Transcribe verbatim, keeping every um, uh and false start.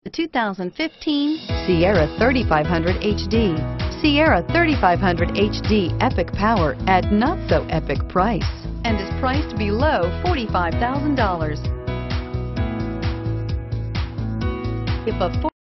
The two thousand fifteen Sierra thirty-five hundred H D. Sierra thirty-five hundred H D epic power at not so epic price and is priced below forty-five thousand dollars. If a